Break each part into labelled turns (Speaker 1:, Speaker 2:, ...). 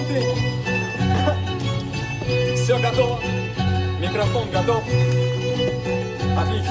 Speaker 1: ты. Все готово. Микрофон готов. Отлично.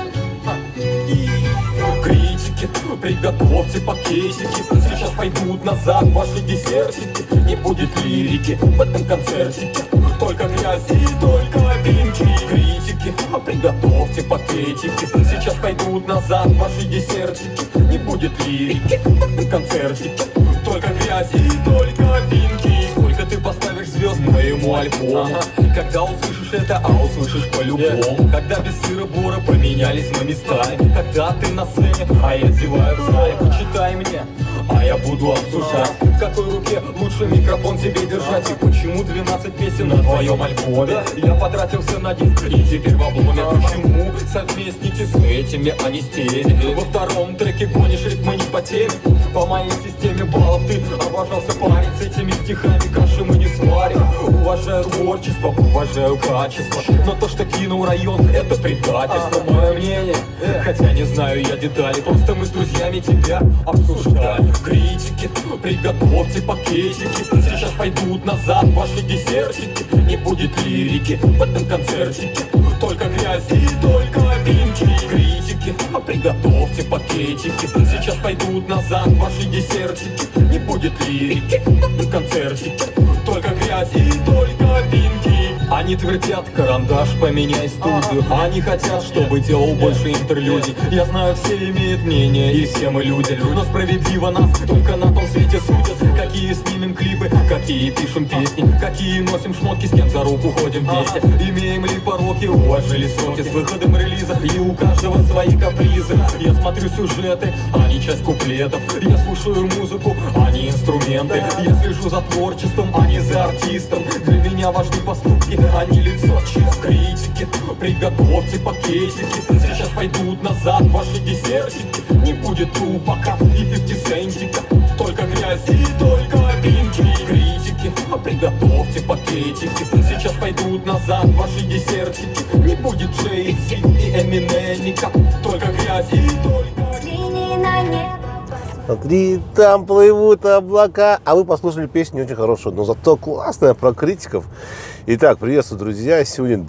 Speaker 1: И критики, приготовьте пакетики. Сейчас пойдут назад ваши десертики. Не будет лирики в этом концертике. Только грязь и только винки. Критики, приготовьте пакетики. Сейчас пойдут назад ваши десертики. Не будет лирики в этом концертике. Только грязь и только винки. Сколько ты поставишь звезд моему альбому? Когда услышишь это, а услышишь по-любому. Когда без сыра бора поменялись мы местами. Когда ты на сцене, а я зеваю в зале. Почитай мне, а я буду обсуждать, в какой руке лучше микрофон тебе держать. И почему 12 песен на твоем альбоме я потратился на диск и теперь в обломе. Почему совместники с этими, а не с теми? Во втором треке гонишь ритмы не по теме. По моей системе баллов ты облажался, парень. С этими стихами каши мы не сварим. Уважаю творчество, уважаю качество, но то, что кинул район, это предательство. Мое мнение, хотя не знаю я детали. Просто мы с друзьями тебя обсуждали. Критики, приготовьте пакетики. Сейчас пойдут назад ваши десертики. Не будет лирики в этом концертике. Только грязь и только винки. Критики, приготовьте пакетики. Сейчас пойдут назад ваши десертики. Не будет лирики в этом концертике. Только грязь и только винки. Они твердят, карандаш, поменяй студию. Они хотят, чтобы делал больше интерлюдий. Я знаю, все имеют мнение, и все мы люди. Но справедливо нас только на том свете судят. Какие снимем клипы, какие пишем песни, какие носим шмотки, с кем за руку ходим вместе. Имеем ли пороки, уложили сроки с выходом релиза. И у каждого свои капризы. Я смотрю сюжеты, а не часть куплетов. Я слушаю музыку, а не инструменты. Я слежу за творчеством, а не за артистом. Для меня важны поступки, а не лицо. Через критики, приготовьте пакетики. Сейчас пойдут назад ваши десертики. Не будет Тупака и 50 центика. Только грязь и только винки. Критики, приготовьте пакетики. Сейчас пойдут назад ваши десертики. Не будет Джей-Зи и Эминемика. Только грязь и только...
Speaker 2: Взгляни на небо.
Speaker 3: Смотри, там плывут облака. А вы послушали песню не очень хорошую, но зато классная, про критиков. Итак, приветствую, друзья. Сегодня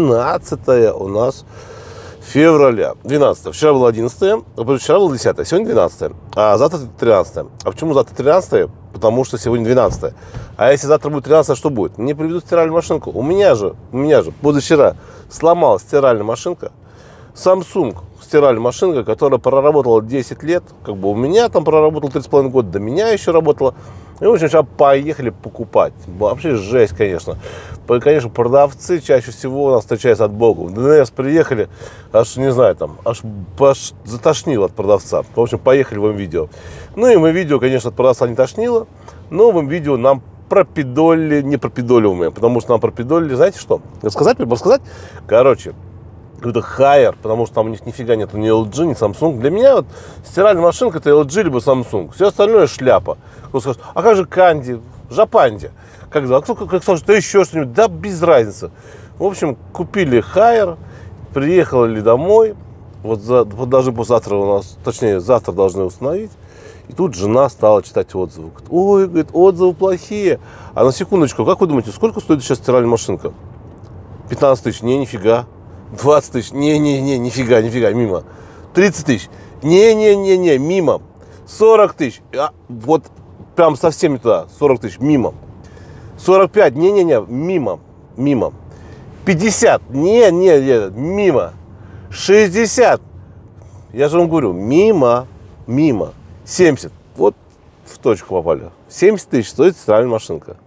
Speaker 3: 12 у нас февраля. 12. Вчера было 11, вчера было 10, сегодня 12. А завтра 13. А почему завтра 13? Потому что сегодня 12. А если завтра будет 13, что будет? Мне приведут стиральную машинку. У меня же позавчера сломалась стиральная машинка. Samsung стиральная машинка, которая проработала 10 лет. Как бы у меня там проработала 3,5 года, до меня еще работала. И, в общем, сейчас поехали покупать. Вообще жесть, конечно. Конечно, продавцы чаще всего у нас встречаются от бога. В ДНС приехали, аж, не знаю, там, аж затошнило от продавца. В общем, поехали в видео. Ну, и в видео, конечно, от продавца не тошнило. Но в видео нам пропидолили, не пропидоливаемые. Потому что нам пропидолили, знаете что? Рассказать? Короче, какой-то хайер, потому что там у них нифига нету ни LG, ни Samsung. Для меня вот стиральная машинка это LG либо Samsung. Все остальное шляпа. Кто скажет, а как же Канди, Жапанди? Как скажет, да еще что-нибудь? Да без разницы. В общем, купили хайер, приехали домой. Вот даже завтра у нас, точнее, завтра должны установить. И тут жена стала читать отзывы. Говорит, ой, говорит, отзывы плохие. А на секундочку, как вы думаете, сколько стоит сейчас стиральная машинка? 15 тысяч? Не, нифига. 20 тысяч? Не, нифига, мимо. 30 тысяч? Не, мимо. 40 тысяч? Вот прям совсем не туда. 40 тысяч? Мимо. 45? Не, мимо. 50? Не, мимо. 60? Я же вам говорю, мимо. 70? Вот в точку попали. 70 тысяч стоит стиральная машинка.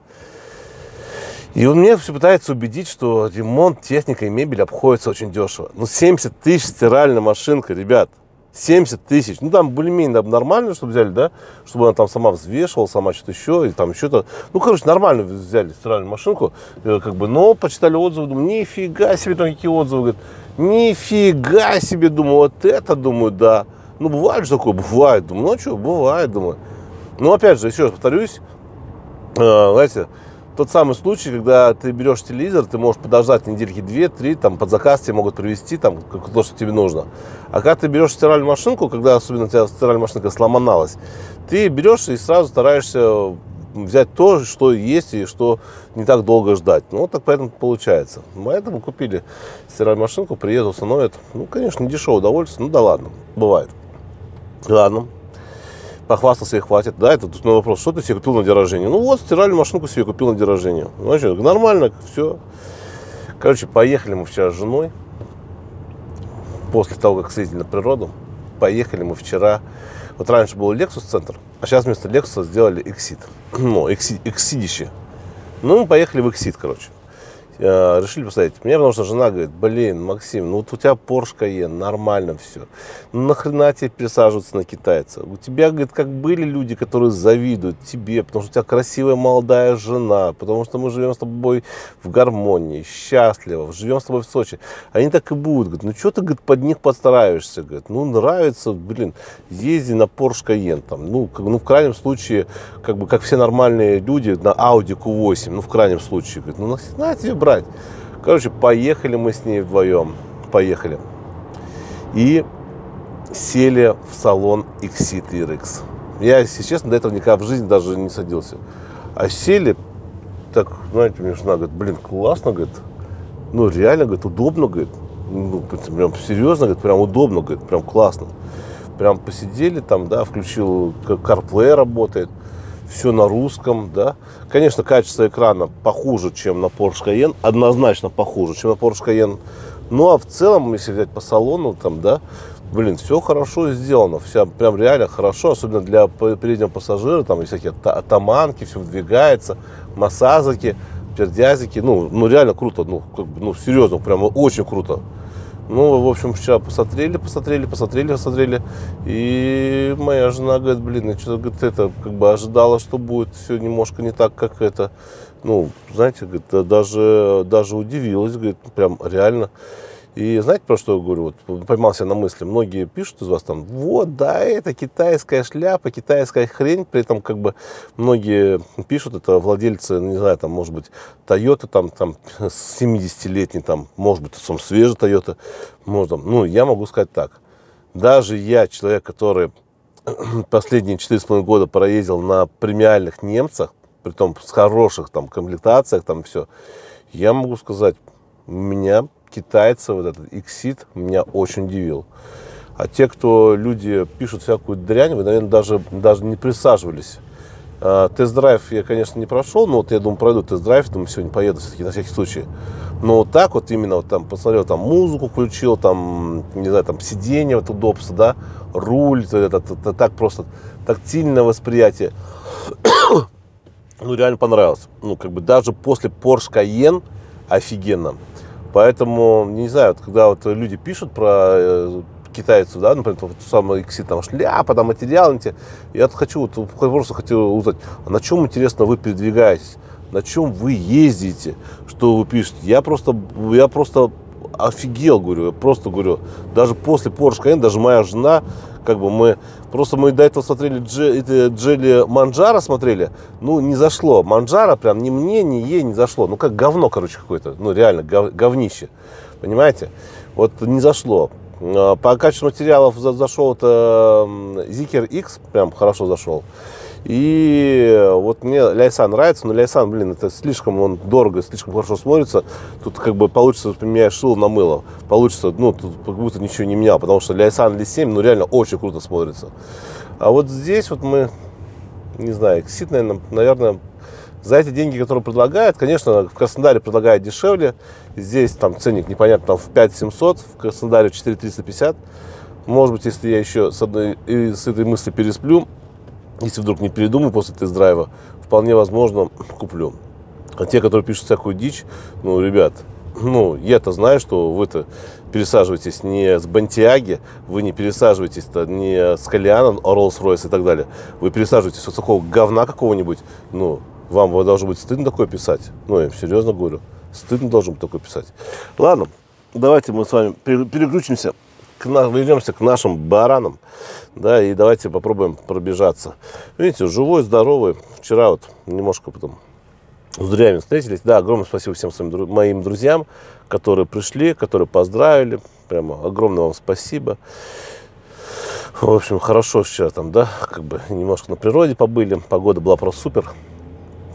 Speaker 3: И он мне все пытается убедить, что ремонт, техника и мебель обходится очень дешево. Ну, 70 тысяч стиральная машинка, ребят. 70 тысяч. Ну, там более-менее нормально, чтобы взяли, да? Чтобы она там сама взвешивала, сама что-то еще, и там еще-то. Ну, короче, нормально взяли стиральную машинку, как бы, но почитали отзывы, думаю, нифига себе, там какие отзывы, говорят, нифига себе, думаю, вот это, думаю, да. Ну, бывает же такое, бывает, думаю, ну, что, бывает, думаю. Ну, опять же, еще раз повторюсь, знаете, тот самый случай, когда ты берешь телевизор, ты можешь подождать недельки 2-3, там под заказ тебе могут привезти там то, что тебе нужно. А когда ты берешь стиральную машинку, когда особенно у тебя стиральная машинка сломалась, ты берешь и сразу стараешься взять то, что есть и что не так долго ждать. Ну, вот так поэтому получается. Поэтому купили стиральную машинку, приеду, установят. Ну, конечно, не дешевое удовольствие, ну да ладно, бывает. Ладно. Похвастался и хватит. Да, это тут на вопрос, что ты себе купил на день рождения? Ну вот, стиральную машинку себе купил на день рождения. Ну что, нормально, все. Короче, поехали мы вчера с женой. После того, как съездили на природу, поехали мы вчера. Вот раньше был Lexus центр, а сейчас вместо Lexus сделали Exit. Ну, Exit. Ну, мы поехали в Exit, короче. Решили посмотреть. Мне потому что жена говорит, блин, Максим, ну вот у тебя Porsche Cayenne, нормально все. Ну нахрена тебе пересаживаться на китайца? У тебя, говорит, как были люди, которые завидуют тебе, потому что у тебя красивая молодая жена, потому что мы живем с тобой в гармонии, счастливо, живем с тобой в Сочи. Они так и будут, говорит, ну что ты, говорит, под них подстраиваешься, говорит, ну нравится, блин, езди на Porsche Cayenne, там, ну в крайнем случае, как все нормальные люди, на Audi Q8, ну в крайнем случае, говорит, ну нахрена тебе брать? Короче, поехали мы с ней вдвоем. Поехали. И сели в салон Exit RX. Я, если честно, до этого никогда в жизни даже не садился. А сели, так, знаете, мне жена говорит, блин, классно, говорит. Ну, реально, говорит, удобно, говорит. Ну, прям серьезно, говорит, прям удобно, говорит, прям классно. Прям посидели там, да, включил, CarPlay работает. Все на русском, да. Конечно, качество экрана похуже, чем на Porsche Cayenne. Однозначно похуже, чем на Porsche Cayenne. Ну, а в целом, если взять по салону, там, да, блин, все хорошо сделано. Все прям реально хорошо, особенно для переднего пассажира. Там всякие атаманки, все выдвигается, массажики, пердязики. Ну, реально круто, ну, серьезно, прям очень круто. Ну, в общем, вчера посмотрели. И моя жена говорит, блин, я что-то, говорит, это, ожидала, что будет все немножко не так, как это. Ну, знаете, говорит, даже удивилась, говорит, прям реально. И знаете, про что я говорю? Вот поймал себя на мысли. Многие пишут из вас там, вот, да, это китайская шляпа, китайская хрень. При этом, многие пишут, это владельцы, не знаю, там, может быть, Toyota, там, 70-летний, там, может быть, сам свежий Toyota. Ну, я могу сказать так. Даже я, человек, который последние 4,5 года проездил на премиальных немцах, при том с хороших там комплектациях, там все, я могу сказать, меня китайцы, вот этот Exit, меня очень удивил. А те, кто люди пишут всякую дрянь, вы, наверное, даже не присаживались. Тест-драйв я, конечно, не прошел, но вот я думаю, пройду тест-драйв, думаю, сегодня поеду все-таки на всякий случай. Но вот так вот именно вот там посмотрел, там музыку включил, там, не знаю, там сиденье, вот удобство, да, руль, это так просто тактильное восприятие. Ну, реально понравилось. Ну, даже после Porsche Cayenne офигенно. Поэтому, не знаю, вот, когда вот люди пишут про китайцев, да, например, вот самый Exit, там шляпа, там материал, я просто хотел узнать, а на чем, интересно, вы передвигаетесь, на чем вы ездите, что вы пишете. Я просто офигел, говорю, я просто говорю, даже после Porsche Cayenne, даже моя жена, мы до этого смотрели Джелли Манджаро смотрели, ну, не зашло. Манджаро прям ни мне, ни ей не зашло. Ну, как говно, короче, какое-то. Ну, реально, говнище. Понимаете? Вот не зашло. По качеству материалов зашел это Zeekr X, прям хорошо зашел. И вот мне Ляйсан нравится, но Ляйсан, блин, это слишком он дорого, слишком хорошо смотрится. Тут получится, поменяешь шило на мыло. Получится, ну, тут как будто ничего не менял, потому что Ляйсан Ли-7, ну, реально очень круто смотрится. А вот здесь вот мы, не знаю, Exit, наверное, за эти деньги, которые предлагают, конечно, в Краснодаре предлагают дешевле. Здесь там ценник непонятно, там в 5700, в Краснодаре 4350. Может быть, если я еще с этой мысли пересплю, если вдруг не передумаю после тест-драйва, вполне возможно, куплю. А те, которые пишут всякую дичь, ну, ребят, ну, я-то знаю, что вы-то пересаживаетесь не с Бантиаги, вы не пересаживаетесь не с Калиана, Роллс-Ройс и так далее. Вы пересаживаетесь с такого говна какого-нибудь, ну, вам должно быть стыдно такое писать. Ну, я серьезно говорю, стыдно должно быть такое писать. Ладно, давайте мы с вами переключимся. Вернемся к нашим баранам, да, и давайте попробуем пробежаться. Видите, живой, здоровый. Вчера вот немножко потом с друзьями встретились. Да, огромное спасибо всем моим друзьям, которые пришли, которые поздравили. Прямо огромное вам спасибо. В общем, хорошо вчера там, да, немножко на природе побыли. Погода была просто супер.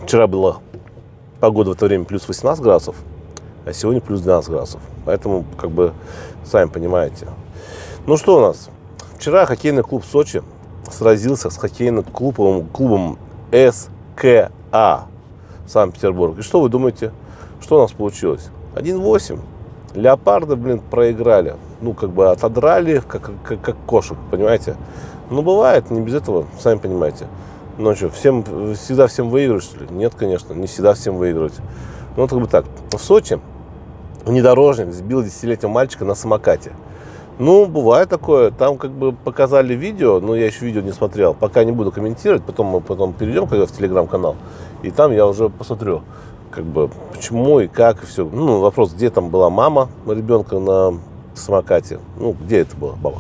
Speaker 3: Вчера была погода в это время плюс 18 градусов, а сегодня плюс 12 градусов. Поэтому, как бы, сами понимаете. Ну что у нас? Вчера хоккейный клуб Сочи сразился с хоккейным клубом СКА Санкт-Петербург. И что вы думаете? Что у нас получилось? 1-8. Леопарды, блин, проиграли. Ну, как бы отодрали, как кошек, понимаете? Ну, бывает, не без этого, сами понимаете. Ну, что, всегда всем выигрывать, что ли? Нет, конечно, не всегда всем выигрывать. Ну, как бы так. В Сочи внедорожник сбил 10-летнего мальчика на самокате. Ну, бывает такое. Там как бы показали видео, но я еще видео не смотрел. Пока не буду комментировать, мы потом перейдем когда в телеграм-канал. И там я уже посмотрю, как бы, почему и как, и все. Ну, вопрос, где там была мама ребенка на самокате. Ну, где это была баба?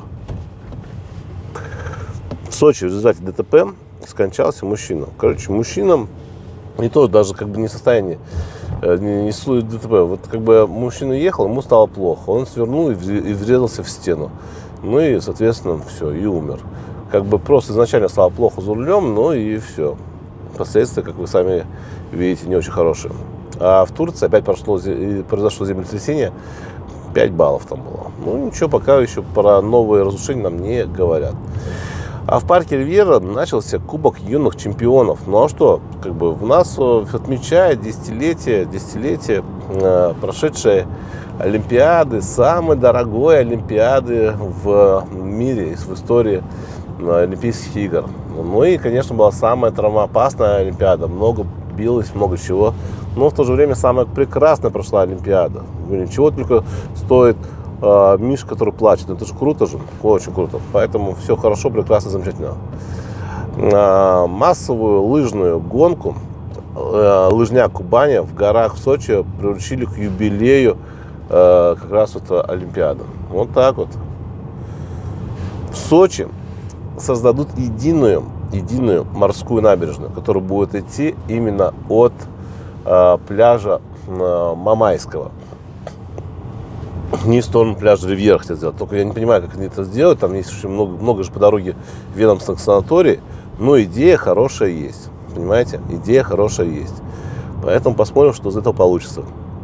Speaker 3: В Сочи в результате ДТП скончался мужчина. Короче, мужчина не то, даже как бы не в состоянии, не слушает ДТП. Вот как бы мужчина ехал, ему стало плохо. Он свернул и врезался в стену. Ну и, соответственно, все, и умер. Как бы просто изначально стало плохо за рулем, ну и все. Последствия, как вы сами видите, не очень хорошие. А в Турции опять произошло землетрясение. 5 баллов там было. Ну ничего, пока еще про новые разрушения нам не говорят. А в парке Ривьера начался Кубок юных чемпионов. Ну а что, как бы у нас отмечает десятилетие прошедшей Олимпиады, самой дорогой Олимпиады в мире, в истории Олимпийских игр. Ну и, конечно, была самая травмоопасная Олимпиада. Много билось, много чего. Но в то же время самая прекрасная прошла Олимпиада. Ничего только стоит Миш, который плачет. Это же круто же, очень круто. Поэтому все хорошо, прекрасно, замечательно. Массовую лыжную гонку лыжняк Кубани в горах в Сочи приручили к юбилею как раз вот Олимпиады. Вот так вот. В Сочи создадут единую морскую набережную, которая будет идти именно от пляжа Мамайского. Не в сторону пляжа Ривьера хотят сделать. Только я не понимаю, как они это сделают. Там есть очень много же по дороге ведомственных санаторий. Но идея хорошая есть. Понимаете? Идея хорошая есть. Поэтому посмотрим, что из этого получится.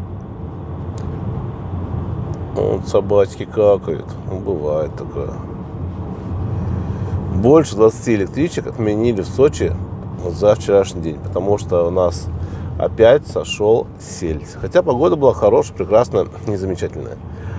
Speaker 3: Вот собачки какают. Ну, бывает такое. Больше 20 электричек отменили в Сочи за вчерашний день. Потому что у нас опять сошел сельдь. Хотя погода была хорошая, прекрасная и замечательная.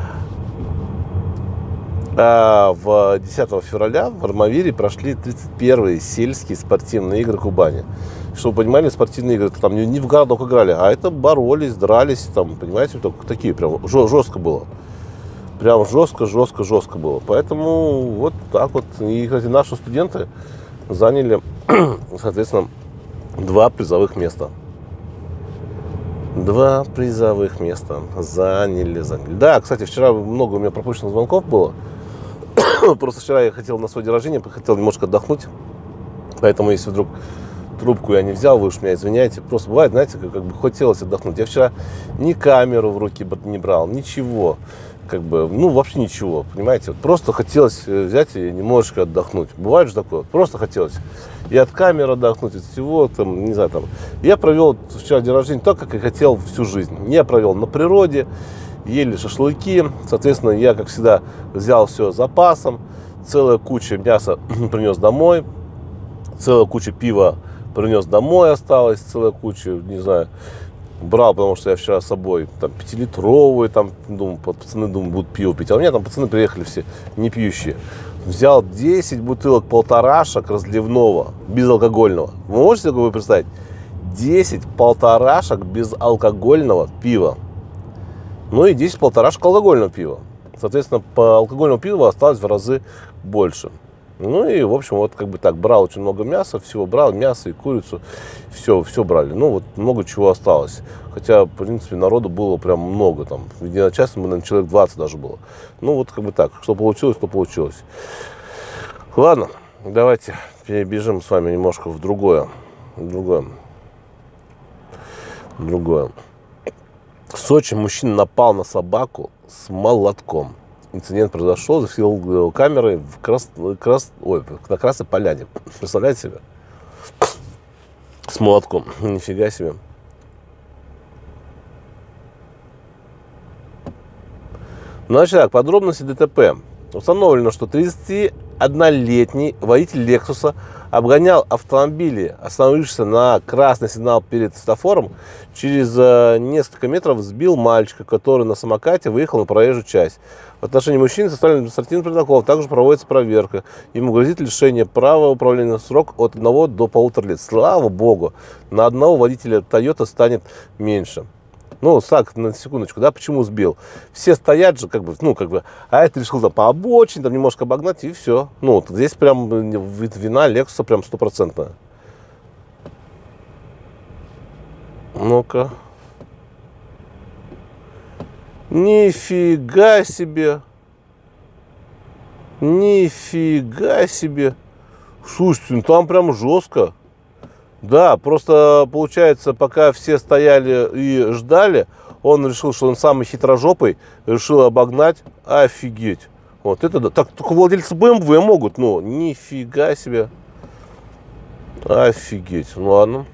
Speaker 3: А в 10 февраля в Армавире прошли 31-е сельские спортивные игры Кубани. Чтобы вы понимали, спортивные игры там не в городок играли, а это боролись, дрались, там, понимаете, только такие прям жестко было. Прям жестко было. Поэтому вот так вот. И, кстати, наши студенты заняли, соответственно, 2 призовых места. 2 призовых места заняли. Да, кстати, вчера много у меня пропущенных звонков было. Просто вчера я хотел на свой день рождения, хотел немножко отдохнуть. Поэтому, если вдруг трубку я не взял, вы уж меня извиняйте. Просто бывает, знаете, как бы хотелось отдохнуть. Я вчера ни камеру в руки не брал, ничего. Как бы, ну, вообще ничего, понимаете. Вот просто хотелось взять и немножечко отдохнуть. Бывает же такое. Просто хотелось и от камеры отдохнуть, от всего, там, не знаю, там. Я провел вчера день рождения так, как и хотел всю жизнь. Я провел на природе, ели шашлыки. Соответственно, я, как всегда, взял все с запасом. Целая куча мяса принес домой. Целая куча пива принес домой осталось. Целая куча, не знаю, брал, потому что я вчера с собой там 5-литровый, там, думаю, пацаны, думаю, будут пиво пить. А у меня там пацаны приехали все не пьющие. Взял 10 бутылок полторашек разливного, безалкогольного. Вы можете такое представить? 10 полторашек безалкогольного пива. Ну и 10 полторашек алкогольного пива. Соответственно, по алкогольному пиву осталось в разы больше. Ну и, в общем, вот как бы так, брал очень много мяса, всего брал, мясо и курицу, все брали. Ну вот много чего осталось. Хотя, в принципе, народу было прям много там. Единочасно, наверное, человек 20 даже было. Ну вот как бы так, что получилось, то получилось. Ладно, давайте перебежим с вами немножко в другое. В Сочи мужчина напал на собаку с молотком. Инцидент произошел, зафиксировал камерой на Красной Поляне. Представляете себе? С молотком. Нифига себе. Значит так, подробности ДТП. Установлено, что 31-летний водитель Лексуса обгонял автомобили, остановившись на красный сигнал перед светофором, через несколько метров сбил мальчика, который на самокате выехал на проезжую часть. В отношении мужчины составлен административный протокол, также проводится проверка. Ему грозит лишение права управления срок от 1 до 1,5 лет. Слава богу, на одного водителя Toyota станет меньше. Ну, так, на секундочку, да, почему сбил? Все стоят же, как бы, а это решил там по обочине, там немножко обогнать, и все. Ну, вот здесь прям вина Лексуса прям 100%. Ну-ка. Нифига себе. Нифига себе. Слушайте, ну там прям жестко. Да, просто получается, пока все стояли и ждали, он решил, что он самый хитрожопый, решил обогнать. Офигеть. Вот это да. Так только владельцы BMW могут, ну, нифига себе. Офигеть. Ну ладно.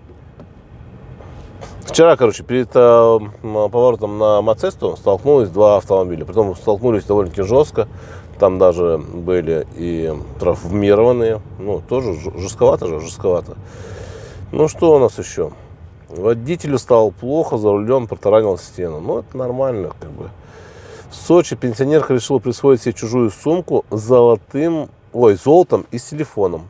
Speaker 3: Вчера, короче, перед поворотом на Мацесту столкнулись два автомобиля. Притом столкнулись довольно-таки жестко. Там даже были и травмированные. Ну, тоже жестковато же, жестковато. Ну, что у нас еще? Водителю стало плохо, за рулем протаранил стену. Ну, это нормально, как бы. В Сочи пенсионерка решила присвоить себе чужую сумку с золотом и с телефоном.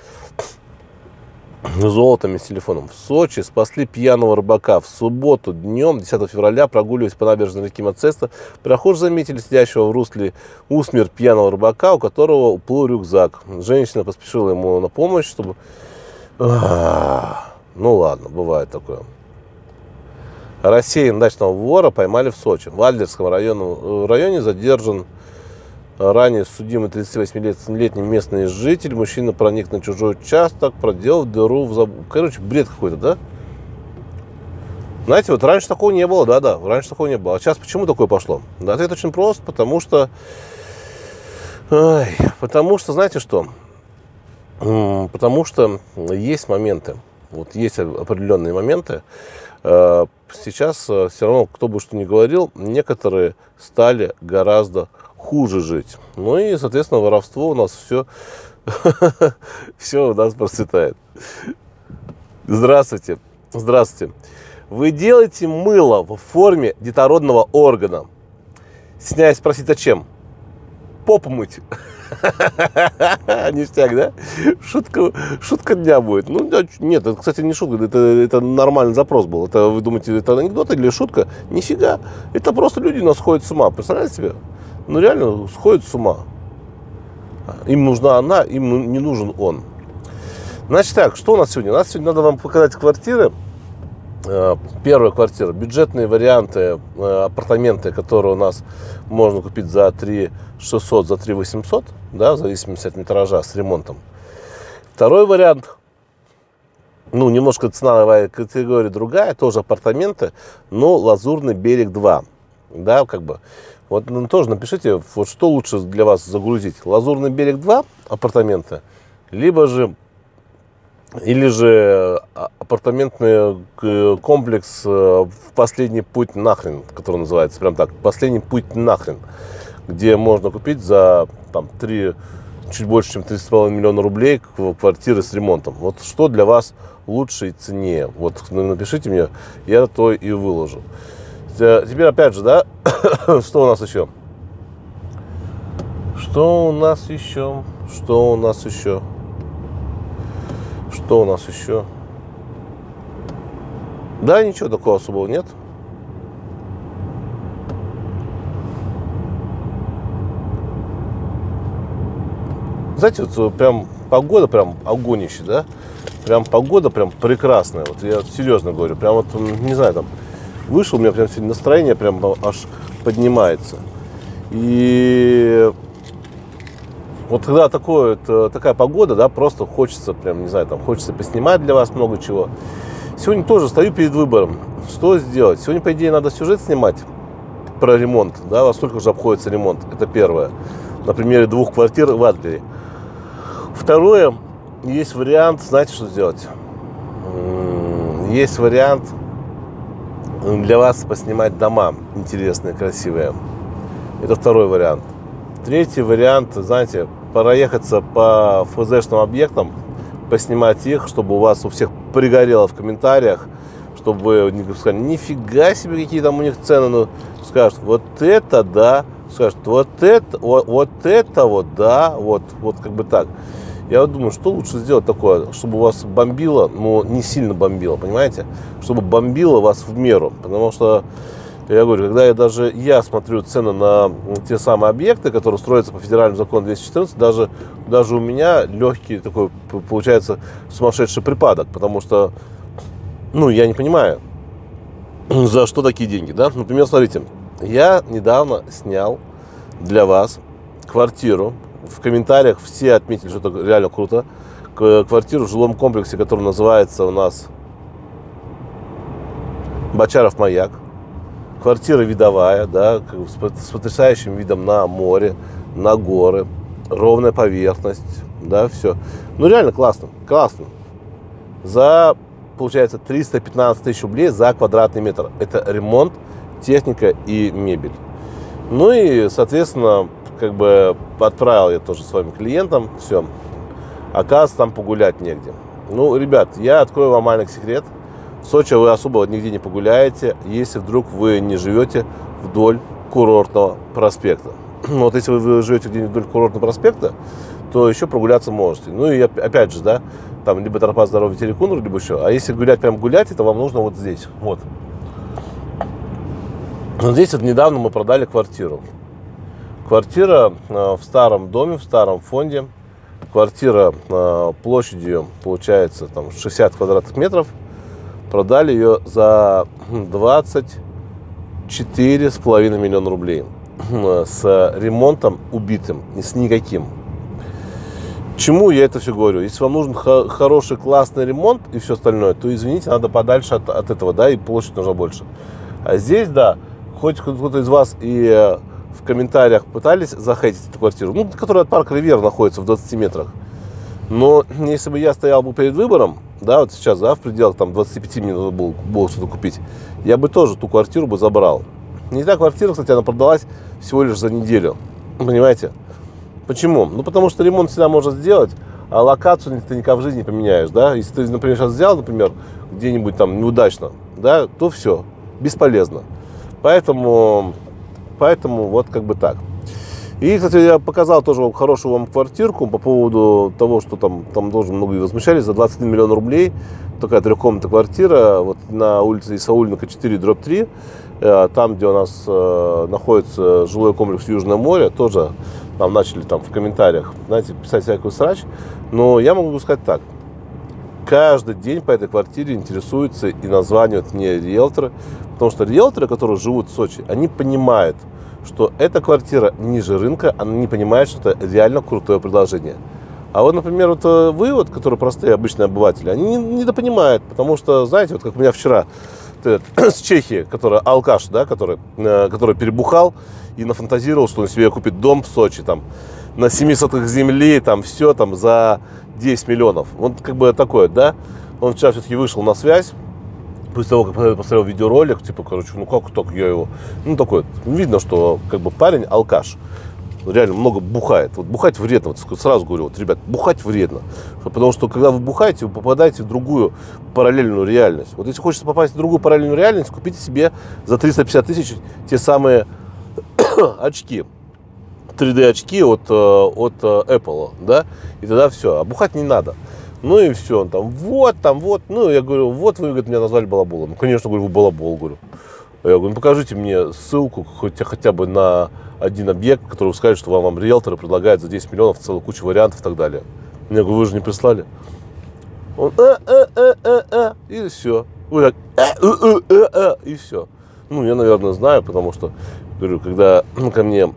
Speaker 3: Золотом и с телефоном. В Сочи спасли пьяного рыбака. В субботу днем, 10 февраля, прогуливаясь по набережной реки Мацеста, прохожие заметили сидящего в русле усмерть пьяного рыбака, у которого уплыл рюкзак. Женщина поспешила ему на помощь, чтобы... Ну ладно, бывает такое. Рассеян дачного вора поймали в Сочи. В Адлерском районе задержан ранее судимый 38-летний местный житель. Мужчина проник на чужой участок, проделал дыру в забор. Короче, бред какой-то, да? Знаете, вот раньше такого не было, да, раньше такого не было. А сейчас почему такое пошло? Да, ответ очень прост, потому что, знаете что? Потому что есть моменты, вот есть определенные моменты. Сейчас все равно, кто бы что ни говорил, некоторые стали гораздо хуже жить. Ну и, соответственно, воровство у нас все у нас процветает. Здравствуйте. Здравствуйте. Вы делаете мыло в форме детородного органа. Стесняюсь спросить, зачем? Попу мыть. Ништяк, да? Шутка дня будет. Ну, нет, это, кстати, не шутка, это нормальный запрос был. Это, вы думаете, это анекдот или шутка? Нифига. Это просто люди у нас сходят с ума. Представляете себе? Ну, реально сходят с ума. Им нужна она, им не нужен он. Значит так, что у нас сегодня? У нас сегодня надо вам показать квартиры. Первая квартира. Бюджетные варианты, апартаменты, которые у нас можно купить за 3 600, за 3 800, да, в зависимости от метража, с ремонтом. Второй вариант, ну, немножко ценовая категория другая, тоже апартаменты, но Лазурный берег 2, да, как бы. Вот тоже напишите, вот что лучше для вас загрузить. Лазурный берег 2 апартаменты, либо же, или же апартаментный комплекс «Последний путь нахрен», который называется, прям так, «Последний путь нахрен», где можно купить за там, чуть больше, чем 3,5 миллиона рублей квартиры с ремонтом. Вот что для вас лучше и ценнее? Вот напишите мне, я то и выложу. Теперь опять же, да, что у нас еще? Что у нас еще? Что у нас еще? Что у нас еще? Да, ничего такого особого нет. Знаете, вот прям погода прям огонище, да? Прям погода прям прекрасная. Вот я серьезно говорю. Прям вот, не знаю, там вышел, у меня прям сегодня настроение прям аж поднимается. И вот когда такая погода, да, просто хочется прям, не знаю, там хочется поснимать для вас много чего. Сегодня тоже стою перед выбором, что сделать. Сегодня, по идее, надо сюжет снимать про ремонт, да, во сколько же обходится ремонт. Это первое. На примере 2 квартир в Адлере. Второе, есть вариант, знаете, что сделать? есть вариант для вас поснимать дома интересные, красивые. Это второй вариант. Третий вариант, знаете, проехаться по ФЗшным объектам, поснимать их, чтобы у вас у всех пригорело в комментариях, чтобы вы сказали, нифига себе, какие там у них цены, ну, скажут, вот это да, скажут, вот это вот да, вот как бы так. Я вот думаю, что лучше сделать такое, чтобы у вас бомбило, но не сильно бомбило, понимаете? Чтобы бомбило вас в меру, потому что, я говорю, когда я смотрю цены на те самые объекты, которые строятся по федеральному закону 214, даже у меня легкий такой, получается, сумасшедший припадок, потому что, ну, я не понимаю, за что такие деньги, да? Например, смотрите, я недавно снял для вас квартиру, в комментариях все отметили, что это реально круто, квартиру в жилом комплексе, который называется у нас Бочаров маяк. Квартира видовая, да, с потрясающим видом на море, на горы, ровная поверхность, да, все. Ну, реально классно, классно. За, получается, 315 тысяч рублей за квадратный метр. Это ремонт, техника и мебель. Ну и, соответственно, как бы отправил я тоже своим клиентам, все. Оказывается, там погулять негде. Ну, ребят, я открою вам маленький секрет. В Сочи вы особо нигде не погуляете, если вдруг вы не живете вдоль курортного проспекта. Вот если вы живете где-нибудь вдоль курортного проспекта, то еще прогуляться можете. Ну и опять же, да, там либо тропа здоровья Терекунур, либо еще. А если гулять, прям гулять, то вам нужно вот здесь, вот. Вот здесь вот недавно мы продали квартиру. Квартира в старом доме, в старом фонде. Квартира площадью, получается, там 60 квадратных метров. Продали ее за 24,5 миллиона рублей. С ремонтом убитым, и с никаким. Чему я это все говорю? Если вам нужен хороший, классный ремонт и все остальное, то, извините, надо подальше от этого, да, и площадь нужна больше. А здесь, да, хоть кто-то из вас и в комментариях пытались захейтить эту квартиру, ну, которая от парка Ривьера находится в 20 метрах. Но если бы я стоял бы перед выбором, да, вот сейчас, да, в пределах там 25 минут было что-то купить, я бы тоже ту квартиру бы забрал. Не та квартира, кстати, она продалась всего лишь за неделю. Понимаете? Почему? Ну, потому что ремонт всегда можно сделать, а локацию ты никак в жизни не поменяешь, да. Если ты, например, сейчас взял, например, где-нибудь там неудачно, да, то все, бесполезно. Поэтому вот как бы так. И, кстати, я показал тоже хорошую вам квартирку по поводу того, что там тоже многие возмущались, за 21 миллион рублей. Такая трехкомнатная квартира вот на улице Исаульника 4/3. Там, где у нас находится жилой комплекс Южное море, тоже нам начали там в комментариях, знаете, писать всякую срач. Но я могу сказать так. Каждый день по этой квартире интересуются и названивают мне риэлторы. Потому что риэлторы, которые живут в Сочи, они понимают, что эта квартира ниже рынка, она не понимает, что это реально крутое предложение. А вот, например, вот вы, вот, которые простые обычные обыватели, они недопонимают, потому что, знаете, вот как у меня вчера с Чехии, который алкаш, да, который перебухал и нафантазировал, что он себе купит дом в Сочи, там, на 7 сотых земли, там, все, там, за 10 миллионов. Вот как бы такое, да. Он вчера все-таки вышел на связь. После того, как посмотрел видеоролик, типа, короче, ну как так я его... Ну, такой, видно, что, как бы, парень алкаш. Реально много бухает. Вот бухать вредно. Вот сразу говорю, вот, ребят, бухать вредно. Потому что, когда вы бухаете, вы попадаете в другую параллельную реальность. Вот если хочется попасть в другую параллельную реальность, купите себе за 350 тысяч те самые очки. 3D-очки от Apple, да? И тогда все. А бухать не надо. Ну и все, он там, вот, ну, я говорю, вот вы, говорит, меня назвали балаболом. Ну, конечно, говорю, вы балабол, говорю. Я говорю, ну, покажите мне ссылку хотя бы на один объект, который вы скажете, что вам риэлторы предлагают за 10 миллионов целую кучу вариантов и так далее. Я говорю, вы же не прислали. Он, и все. Вы так, и все. Ну, я, наверное, знаю, потому что, говорю, когда ко мне...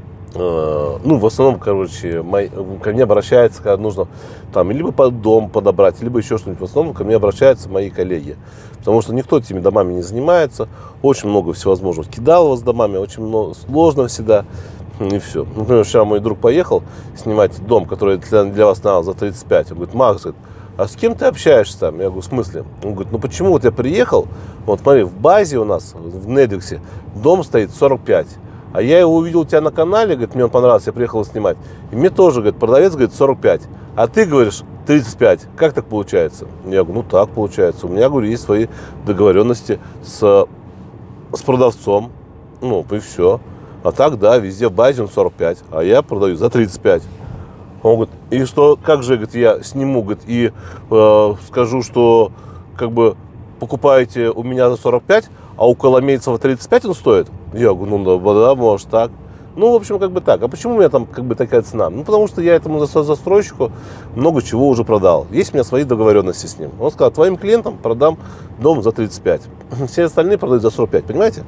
Speaker 3: Ну, в основном, короче, ко мне обращается, когда нужно там либо под дом подобрать, либо еще что-нибудь. В основном ко мне обращаются мои коллеги. Потому что никто этими домами не занимается. Очень много всевозможных кидалово с домами, очень много, сложно всегда. И все. Например, вчера мой друг поехал снимать дом, который для вас снял за 35. Он говорит, Макс, говорит, а с кем ты общаешься там? Я говорю, в смысле? Он говорит, ну почему вот я приехал, вот смотри, в базе у нас, в Недвиксе, дом стоит 45. А я его увидел у тебя на канале, говорит, мне он понравился, я приехал снимать. И мне тоже, говорит, продавец, говорит, 45. А ты говоришь 35. Как так получается? Я говорю, ну так получается. У меня, говорю, есть свои договоренности с продавцом. Ну, и все. А так, да, везде в базе он 45. А я продаю за 35. Он говорит, и что, как же, говорит, я сниму, говорит, и скажу, что, как бы, покупаете у меня за 45, а у Коломейцева 35 он стоит? Я говорю, ну да, может так. Ну, в общем, как бы так. А почему у меня там как бы такая цена? Ну, потому что я этому застройщику много чего уже продал. Есть у меня свои договоренности с ним. Он сказал, твоим клиентам продам дом за 35. Все остальные продают за 45, понимаете?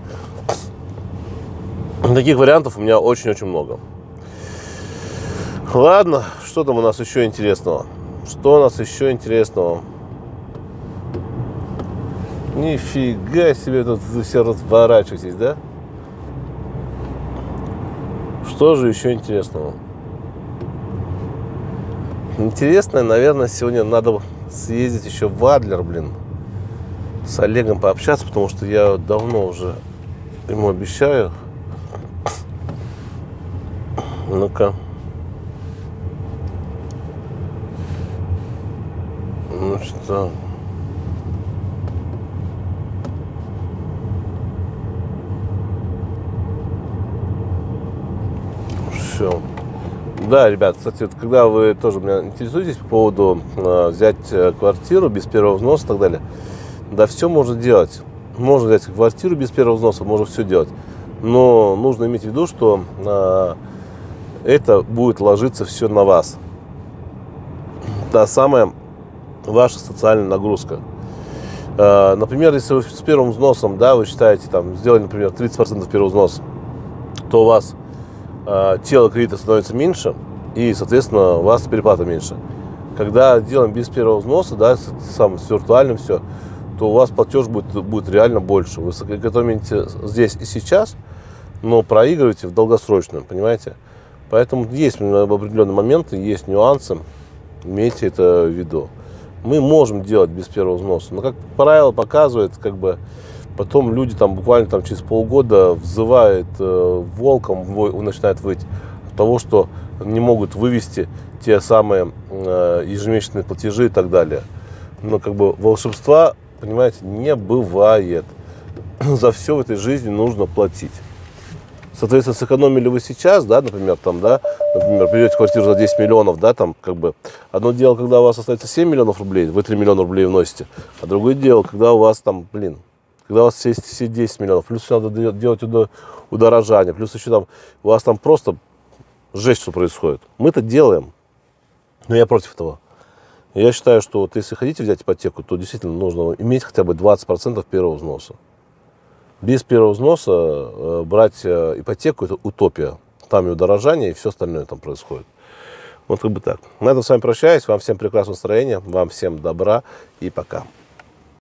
Speaker 3: Таких вариантов у меня очень-очень много. Ладно, что там у нас еще интересного? Что у нас еще интересного? Нифига себе, тут все разворачиваетесь, да? Что же еще интересного? Интересное, наверное, сегодня надо съездить еще в Адлер, блин. С Олегом пообщаться, потому что я давно уже ему обещаю. Ну-ка. Ну что? Все. Да, ребят, кстати, вот, когда вы тоже меня интересуетесь по поводу взять квартиру без первого взноса и так далее, да, все можно делать. Можно взять квартиру без первого взноса, можно все делать. Но нужно иметь в виду, что это будет ложиться все на вас. Та самая ваша социальная нагрузка. Например, если вы с первым взносом, да, вы считаете, там, сделали, например, 30% первого взноса, то у вас тело кредита становится меньше, и, соответственно, у вас переплата меньше. Когда делаем без первого взноса, да, с виртуальным все, то у вас платеж будет реально больше. Вы сэкономите здесь и сейчас, но проигрываете в долгосрочную, понимаете? Поэтому есть определенные моменты, есть нюансы, имейте это в виду. Мы можем делать без первого взноса, но, как правило, показывает, как бы, потом люди там буквально там, через полгода взывают волком, начинают выть от того, что не могут вывести те самые ежемесячные платежи и так далее. Но как бы волшебства, понимаете, не бывает. За все в этой жизни нужно платить. Соответственно, сэкономили вы сейчас, да, например, там, да, например, берете квартиру за 10 миллионов, да, там, как бы, одно дело, когда у вас остается 7 миллионов рублей, вы 3 миллиона рублей вносите, а другое дело, когда у вас там, блин, когда у вас есть все 10 миллионов, плюс надо делать удорожание, плюс еще там, у вас там просто жесть, что происходит. Мы это делаем, но я против этого. Я считаю, что вот если хотите взять ипотеку, то действительно нужно иметь хотя бы 20% первого взноса. Без первого взноса брать ипотеку – это утопия. Там и удорожание, и все остальное там происходит. Вот как бы так. На этом с вами прощаюсь. Вам всем прекрасного настроения, вам всем добра и пока.